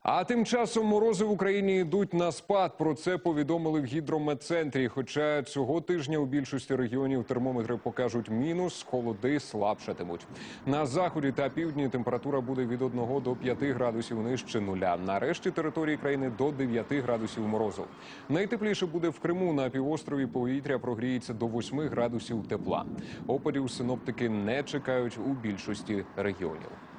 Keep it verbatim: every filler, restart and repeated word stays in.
А тим часом морози в Україні йдуть на спад. Про це повідомили в гідрометцентрі. Хоча цього тижня у більшості регіонів термометри покажуть мінус, холоди слабшатимуть. На заході та півдні температура буде від одного до п'яти градусів нижче нуля. На решті території країни до дев'яти градусів морозу. Найтепліше буде в Криму. На півострові повітря прогріється до восьми градусів тепла. Опадів синоптики не чекають у більшості регіонів.